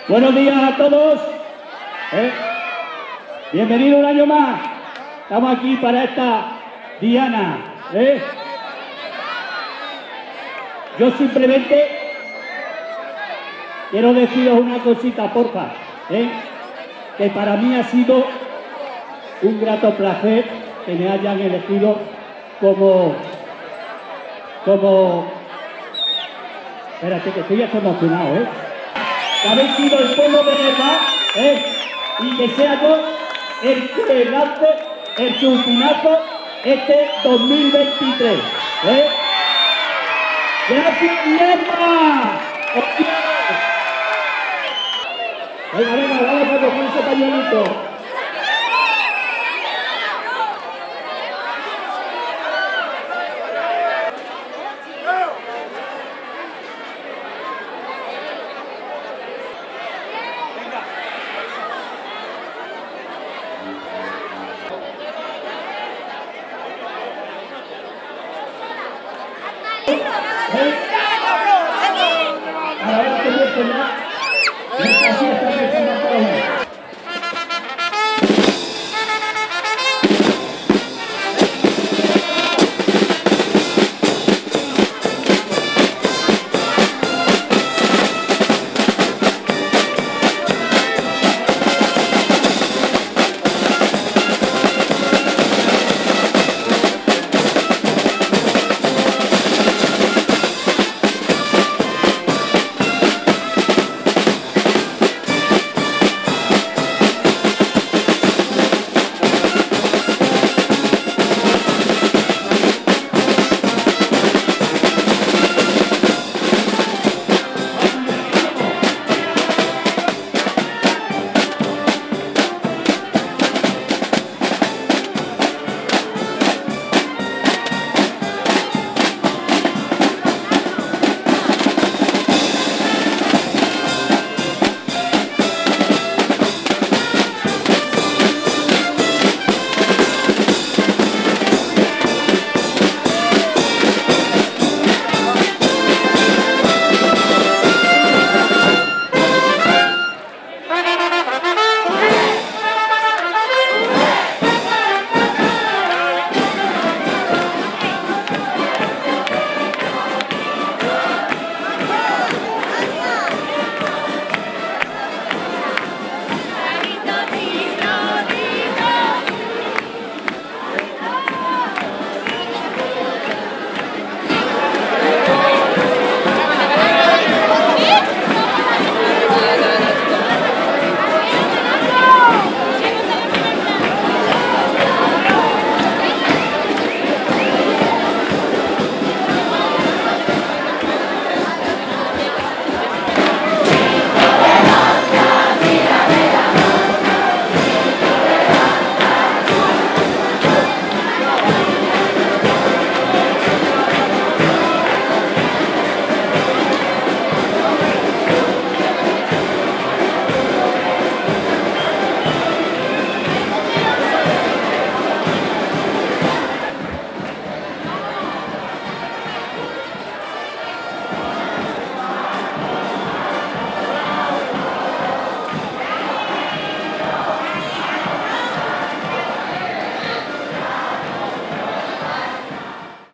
Buenos días a todos. Bienvenido un año más. Estamos aquí para esta diana. Yo simplemente quiero deciros una cosita, porfa. Que para mí ha sido un grato placer que me hayan elegido como... Espérate, que estoy hasta emocionado, que habéis sido el pueblo de verdad, y que sea yo el que lance el chupinazo este 2023, ¡Gracias, Lerma! Venga, vamos a coger ese pañuelito. Hey.